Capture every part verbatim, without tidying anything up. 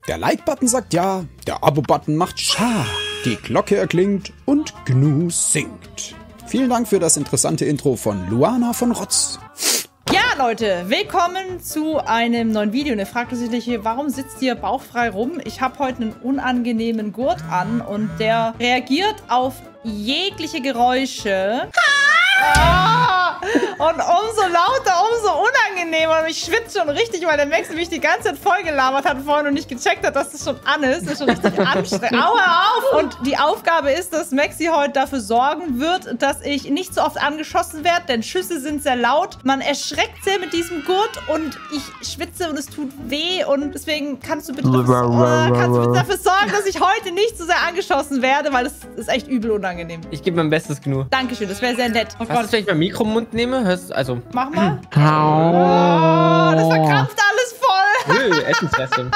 Der Like-Button sagt ja, der Abo-Button macht Scha, die Glocke erklingt und Gnu singt. Vielen Dank für das interessante Intro von Luana von Rotz. Ja, Leute, willkommen zu einem neuen Video. Und ihr fragt euch sicherlich, warum sitzt ihr bauchfrei rum? Ich habe heute einen unangenehmen Gurt an und der reagiert auf jegliche Geräusche. Ah! Und umso lauter, umso unangenehmer. Und ich schwitze schon richtig, weil der Max mich die ganze Zeit voll gelabert hat vorhin und nicht gecheckt hat, dass das schon an ist. Das ist schon richtig anstrengend. Aua, auf! Und die Aufgabe ist, dass Maxi heute dafür sorgen wird, dass ich nicht so oft angeschossen werde, denn Schüsse sind sehr laut. Man erschreckt sehr mit diesem Gurt und ich schwitze und es tut weh. Und deswegen kannst du bitte dafür, äh, kannst du bitte dafür sorgen, dass ich heute nicht so sehr angeschossen werde, weil es ist echt übel unangenehm. Ich gebe mein Bestes, Gnu. Dankeschön, das wäre sehr nett. Oh Was ist, wenn ich mein Mikro im Mund nehme? Hörst, also. Mach mal. Oh, das verkrampft alles voll. Nö, Essensreste.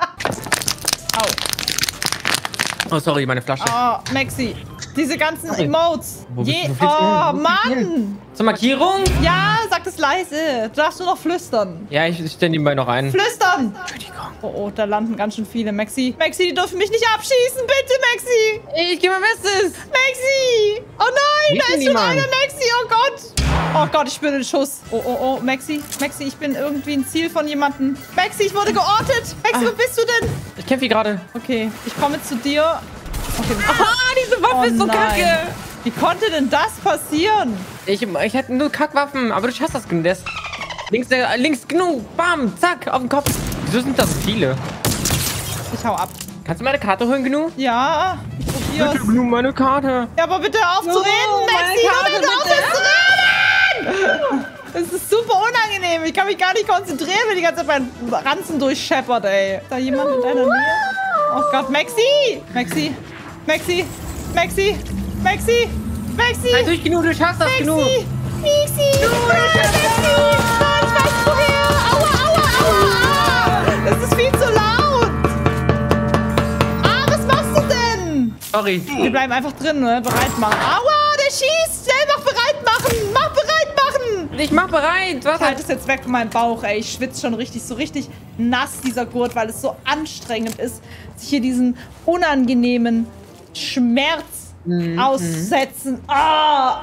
Au. Oh, sorry, meine Flasche. Oh, Maxi. Diese ganzen Sorry. Emotes. Wo bist- Je wo fliegst du oh, hin? Wo fliegst du Mann. Zur Markierung? Ja, sag das leise. Du darfst nur noch flüstern. Ja, ich stelle nebenbei noch ein. Flüstern. Entschuldigung. Oh, oh, da landen ganz schön viele. Maxi. Maxi, die dürfen mich nicht abschießen. Bitte, Maxi. Ich gebe mein Bestes. Maxi. Oh nein, Wie da denn ist schon niemand? einer. Maxi, oh Gott. Oh Gott, ich spüre den Schuss. Oh, oh, oh, Maxi. Maxi, ich bin irgendwie ein Ziel von jemandem. Maxi, ich wurde geortet. Maxi, Ah. wo bist du denn? Ich kämpfe hier gerade. Okay, ich komme zu dir. Okay. Aha, diese Waffe Oh ist so nein. kacke. Wie konnte denn das passieren? Ich, ich hätte nur Kackwaffen, aber du schaffst das, Gnu. Der ist links, der, links, Gnu. Bam, zack, auf den Kopf. Wieso sind das so viele? Ich hau ab. Kannst du meine Karte holen, Gnu? Ja, ich probier's. Bitte, Gnu, meine Karte. Ja, aber bitte hör auf zu No, reden, Maxi. meine Hör bitte auf Karte, zu reden! Das ist super unangenehm. Ich kann mich gar nicht konzentrieren, wenn die ganze Zeit mein Ranzen durchscheppert, ey. Ist da jemand in deiner Nähe? Oh Gott, Maxi! Maxi! Maxi! Maxi! Maxi! Maxi! Halt durch, Gnu, du schaffst das, Gnu. Maxi! Maxi! Maxi! Oh, ich weiß woher! Aua, aua, aua! Das ist viel zu laut! Ah, was machst du denn? Sorry. Wir bleiben einfach drin, ne? Bereit machen. Aua, der schießt! Schnell, mach bereit machen! Mach bereit machen! Ich mach bereit. Was? Ich halte es jetzt weg von meinem Bauch, ey. Ich schwitze schon richtig, so richtig nass, dieser Gurt, weil es so anstrengend ist, sich hier diesen unangenehmen Schmerz Mhm. aussetzen. Ah!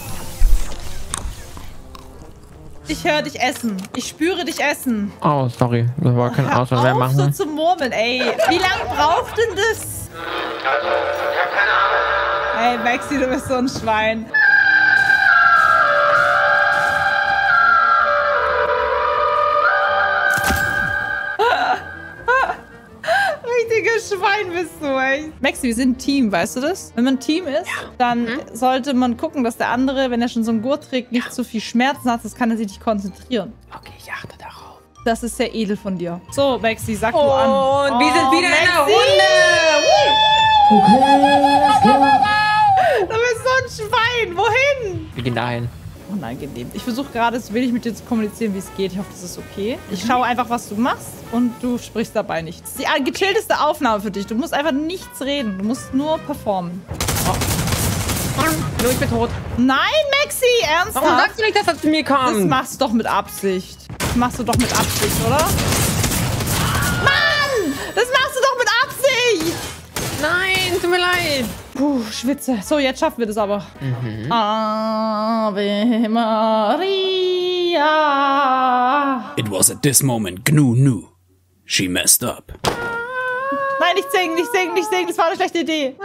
Ich höre dich essen. Ich spüre dich essen. Oh, sorry. Das war kein Hör Auswahl mehr auf, machen. so zu murmeln, ey. Wie lange braucht denn das? Ich hab keine Ahnung. Ey, Maxi, du bist so ein Schwein. Richtiges Schwein bist du, ey. Maxi, wir sind ein Team, weißt du das? Wenn man ein Team ist, dann sollte man gucken, dass der andere, wenn er schon so einen Gurt trägt, nicht so viel Schmerzen hat, das kann er sich nicht konzentrieren. Okay, ich achte darauf. Das ist sehr edel von dir. So, Maxi, sag du an. Und wir sind wieder in der Maxi! Runde. Du bist so ein Schwein. Wohin? Wir gehen dahin. Unangenehm. Ich versuche gerade so wenig mit dir zu kommunizieren, wie es geht. Ich hoffe, das ist okay. Ich schaue einfach, was du machst und du sprichst dabei nichts. Das ist die gechillteste Aufnahme für dich. Du musst einfach nichts reden. Du musst nur performen. Nur, ich bin tot. Nein, Maxi, ernsthaft? Warum sagst du nicht, dass er zu mir Das kommt? machst du doch mit Absicht. Das machst du doch mit Absicht, oder? Mann! Das machst du doch mit Absicht! Nein, tut mir leid. Puh, schwitze. So, jetzt schaffen wir das aber. Mhm. Ave Maria. It was at this moment Gnu knew she messed up. Nein, nicht singen, nicht singen, nicht singen. Das war eine schlechte Idee.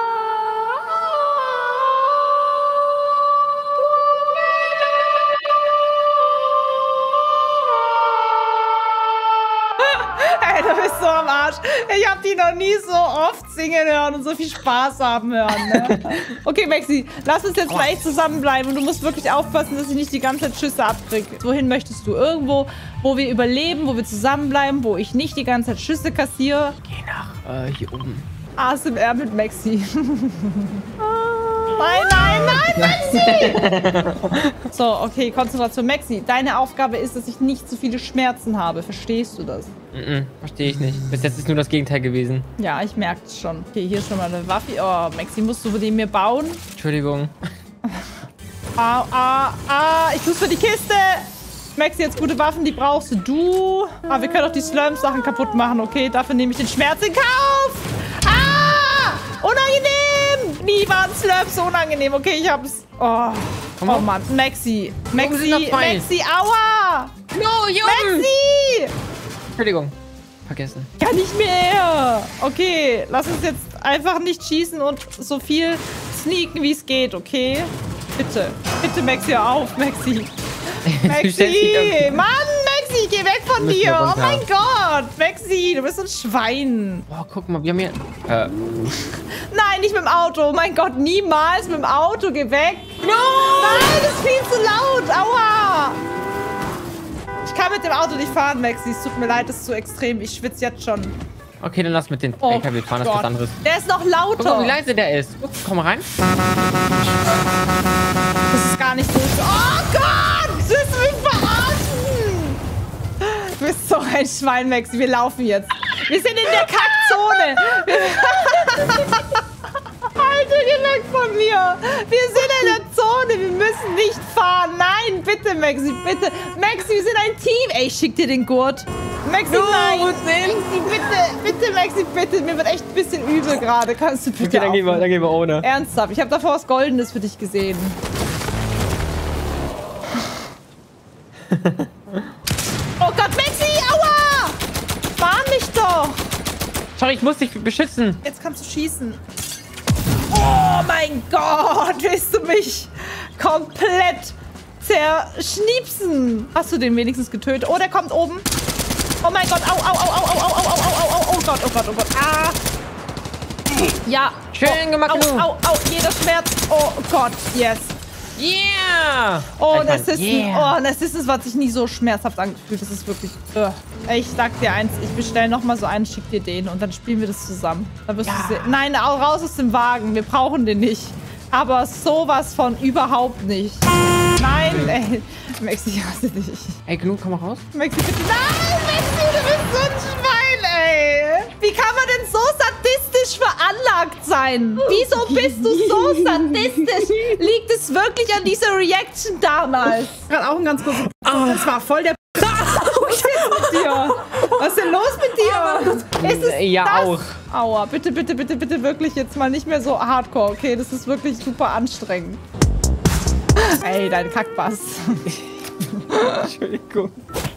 Ey, du bist so am Arsch. Ich hab die noch nie so oft singen hören und so viel Spaß haben hören. Ne? Okay, Maxi, lass uns jetzt gleich zusammenbleiben. Und du musst wirklich aufpassen, dass ich nicht die ganze Zeit Schüsse abkriege. Wohin möchtest du? Irgendwo, wo wir überleben, wo wir zusammenbleiben, wo ich nicht die ganze Zeit Schüsse kassiere. Geh nach äh, hier oben. A S M R mit Maxi. Nein, nein, nein, Maxi! So, okay, Konzentration. Maxi, deine Aufgabe ist, dass ich nicht so viele Schmerzen habe. Verstehst du das? Mhm, verstehe ich nicht. Bis jetzt ist nur das Gegenteil gewesen. Ja, ich merke es schon. Okay, hier ist schon mal eine Waffe. Oh, Maxi, musst du den mir bauen? Entschuldigung. Ah, ah, ah, ich tu's für die Kiste. Maxi, jetzt gute Waffen, die brauchst du. Aber wir können auch die Slurm-Sachen kaputt machen, okay? Dafür nehme ich den Schmerz in Kauf. Ah! Unangenehm! Nie waren Slurms so unangenehm. Okay, ich hab's. Oh, oh Mann. Maxi. Maxi, Maxi, aua! No, Junge! Maxi! Entschuldigung. Vergessen. Kann nicht mehr. Okay, lass uns jetzt einfach nicht schießen und so viel sneaken, wie es geht, okay? Bitte. Bitte, Maxi, hör auf, Maxi. Maxi! Mann, Maxi, geh weg von dir! Oh mein Gott! Maxi, du bist ein Schwein. Boah, guck mal, wir haben hier... Äh. Nein, nicht mit dem Auto. Oh mein Gott, niemals mit dem Auto. Geh weg. No! Nein, das ist viel zu laut. Aua! Ich kann mit dem Auto nicht fahren, Maxi. Es tut mir leid, das ist zu extrem. Ich schwitze jetzt schon. Okay, dann lass mit den Oh L K W fahren, das ist was anderes. Der ist noch lauter. Guck mal, wie leise der ist. Guck, komm mal rein. Das ist gar nicht so. Oh Gott! Du willst mich verarschen! Du bist so ein Schwein, Maxi. Wir laufen jetzt. Wir sind in der Kackzone. Alter, geh weg von mir. Wir sind in der Zone. Wir müssen nicht fahren. Nein, bitte, Maxi, bitte. Maxi, wir sind ein Team. Ey, ich schick dir den Gurt. Maxi, no, nein. Maxi, bitte, bitte, Maxi, bitte. Mir wird echt ein bisschen übel gerade. Kannst du bitte Okay, dann gehen wir, dann gehen wir ohne. Ernsthaft, ich habe davor was Goldenes für dich gesehen. Oh Gott, Maxi, aua! Warn mich doch! Sorry, ich muss dich beschützen. Jetzt kannst du schießen. Oh mein Gott, willst du mich komplett zerschniepsen? Hast du den wenigstens getötet? Oh, der kommt oben. Oh mein Gott, au, au, au, au, au, au, au, au, au, oh Gott, oh Gott, oh Gott. Ah. Ja. Schön oh, gemacht, au, au, au, jeder Schmerz. Oh Gott, yes. Yeah! Oh, Ich mein, das ist yeah. oh, ein Assistant hat sich nie so schmerzhaft angefühlt. Das ist wirklich... Uh. Ich sag dir eins, ich bestelle nochmal so einen, schick dir den und dann spielen wir das zusammen. Dann wirst Ja. du sehen. Nein, auch raus aus dem Wagen. Wir brauchen den nicht. Aber sowas von überhaupt nicht. Nein, ey. Maxi, ich hasse dich. Ey, genug, komm mal raus. Maxi, bitte. Nein, Maxi, du bist so ein Schwein, ey. Wie kann man denn so sadistisch veranlagt sein? Wieso bist du so sadistisch? Liegt es wirklich an dieser Reaction damals? Gerade auch ein ganz kurzer... Das war voll der... Was ist mit dir? Was ist denn los mit dir? Ist es Ja, das? auch. Aua, bitte, bitte, bitte, bitte wirklich jetzt mal nicht mehr so hardcore, okay? Das ist wirklich super anstrengend. Ey, dein Kackbass. Entschuldigung.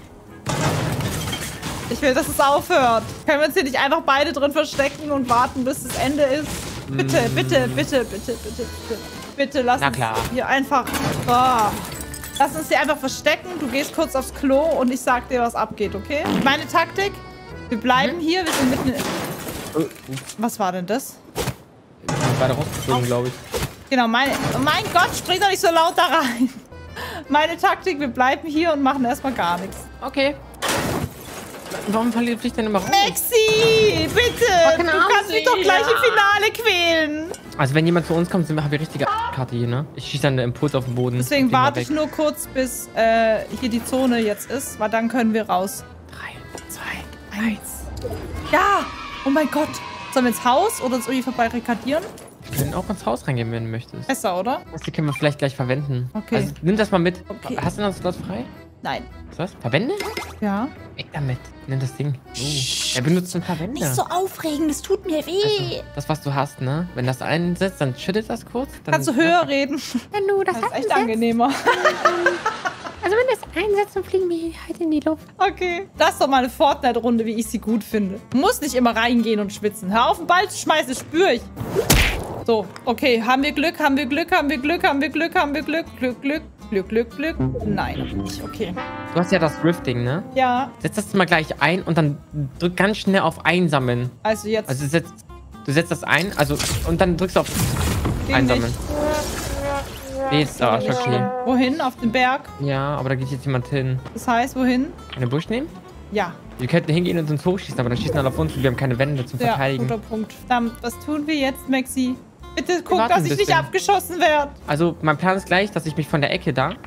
Ich will, dass es aufhört. Können wir uns hier nicht einfach beide drin verstecken und warten, bis das Ende ist? Bitte, Mm. bitte, bitte, bitte, bitte, bitte. Bitte lass Na uns klar. hier einfach... Oh. Lass uns hier einfach verstecken. Du gehst kurz aufs Klo und ich sag dir, was abgeht, okay? Meine Taktik? Wir bleiben hier. Wir sind mitten in... Oh, Was war denn das? ich bin beide rausgeflogen, glaube ich. Genau, meine... Oh mein Gott, spring doch nicht so laut da rein. Meine Taktik, wir bleiben hier und machen erstmal gar nichts. Okay. Warum verliert dich denn immer raus? Maxi, bitte! keine Du kannst mich doch gleich Ahnung. im Finale quälen. Also wenn jemand zu uns kommt, sind wir, haben wir richtige Karte hier, ne? Ich schieße dann einen Impuls auf den Boden. Deswegen und fliegen warte mal ich weg. nur kurz, bis äh, hier die Zone jetzt ist, weil dann können wir raus. Drei, zwei, Eins. Ja! Oh mein Gott. Sollen wir ins Haus oder uns irgendwie verbarrikadieren? Wir können auch ins Haus reingehen, wenn du möchtest. Besser, oder? Das können wir vielleicht gleich verwenden. Okay. Also nimm das mal mit. Okay. Hast du noch Slot frei? Nein. Was? Verwende? Ja. Weg damit. Nimm das Ding. Oh. Er benutzt einen Verwender. Nicht so aufregend, es tut mir weh. Also, das, was du hast, ne? Wenn das einsetzt, dann schüttet das kurz. Dann Kannst du höher reden? Wenn du das, Das ist echt angenehmer. Also wenn das einsetzt, dann fliegen wir halt in die Luft. Okay. Das ist doch mal eine Fortnite-Runde, wie ich sie gut finde. Du musst nicht immer reingehen und schwitzen. Hör auf, den Ball zu schmeißen, das spüre ich. So, okay. Haben wir Glück, haben wir Glück, haben wir Glück, haben wir Glück, haben wir Glück, Glück, Glück, Glück, Glück, Glück. Nein, hab ich nicht. Okay. Du hast ja das Rift-Ding, ne? Ja, Setz das mal gleich ein und dann drück ganz schnell auf Einsammeln. also jetzt Also setz, du setzt das ein, also und dann drückst du auf ging Einsammeln. nicht. Jetzt, ah, ist okay. Wohin? Auf den Berg? Ja, aber da geht jetzt jemand hin. Das heißt, wohin? In den Busch nehmen? Ja. Wir könnten hingehen und uns hochschießen, aber dann schießen alle auf uns und wir haben keine Wände zum Ja, Verteidigen. guter Punkt. Verdammt, was tun wir jetzt, Maxi? Bitte guck, warten dass ein ich nicht bisschen. abgeschossen werde. Also mein Plan ist gleich, dass ich mich von der Ecke da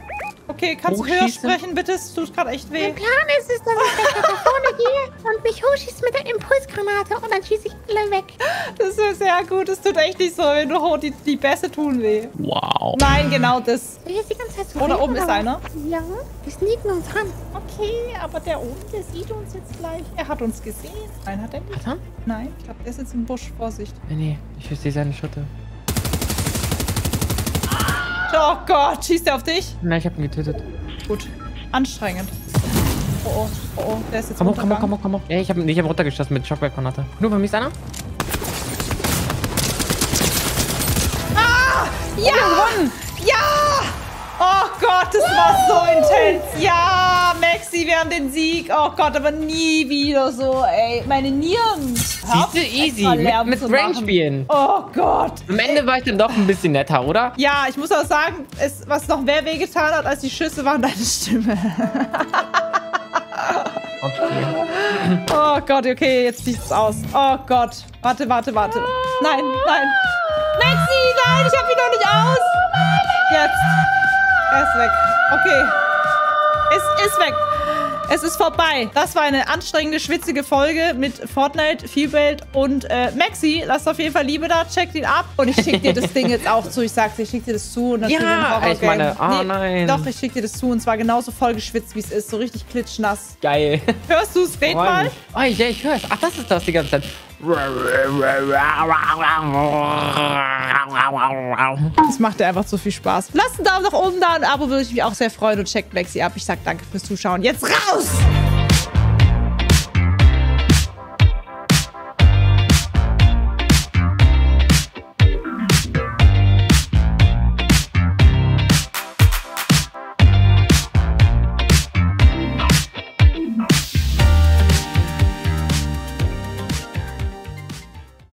Okay, kannst du höher Hochschießen? sprechen, bitte? Es tut gerade echt weh. Mein Plan ist es, dass ich gleich nach vorne gehe und mich hochschieße mit der Impulsgranate und dann schieße ich alle weg. Das ist sehr gut. Es tut echt nicht so, wenn du hoch, die, die Bässe tun weh. Wow. Nein, genau das. Soll ich jetzt die ganze Zeit so Oh, da reden, oben ist oder einer. was? Ja, wir sneaken uns ran. Okay, aber der oben, der sieht uns jetzt gleich. Er hat uns gesehen. Nein, hat er nicht. Hat er? Nein, ich glaube, der ist jetzt im Busch. Vorsicht. Nee, nee, ich sehe seine Schotte. Oh Gott, schießt er auf dich? Nein, ich habe ihn getötet. Gut. Anstrengend. Oh, oh, oh, oh. Der ist jetzt Komm hoch, komm hoch, runtergegangen. komm hoch, komm hoch. Ja, ich habe ich hab runtergeschossen mit Shockwave-Granate. Nur bei mir ist einer? Ja! Ja! Oh Gott, das war so intens. Ja, Maxi, wir haben den Sieg. Oh Gott, aber nie wieder so, ey. Meine Nieren. Hör auf, Siehst du, easy. extra Mit, Lärm mit zu Range machen. spielen. Oh Gott. Am Ende war ich dann doch ein bisschen netter, oder? Ja, ich muss auch sagen, es, was noch mehr wehgetan hat als die Schüsse, waren deine Stimme. Okay. Oh Gott, okay, jetzt sieht's aus. Oh Gott. Warte, warte, warte. Nein, nein. Maxi, nein, ich hab ihn noch nicht aus. Jetzt. Er ist weg. Okay. Es ist weg. Es ist vorbei. Das war eine anstrengende, schwitzige Folge mit Fortnite, Feelbelt und äh, Maxi. Lasst auf jeden Fall Liebe da, checkt ihn ab. Und ich schicke dir das Ding jetzt auch zu. Ich sag's dir, ich schick dir das zu. Und dann Ja, spielen wir ein Horrorgame. ich meine, oh nein. Doch, ich schick dir das zu. Und zwar genauso voll geschwitzt, wie es ist. So richtig klitschnass. Geil. Hörst du's? Red mal. Oh, ja, ich höre es. Ach, das ist das die ganze Zeit. Das macht dir einfach so viel Spaß. Lasst einen Daumen nach oben da. Ein Abo würde ich mich auch sehr freuen. Und checkt Maxi ab. Ich sag danke fürs Zuschauen. Jetzt raus!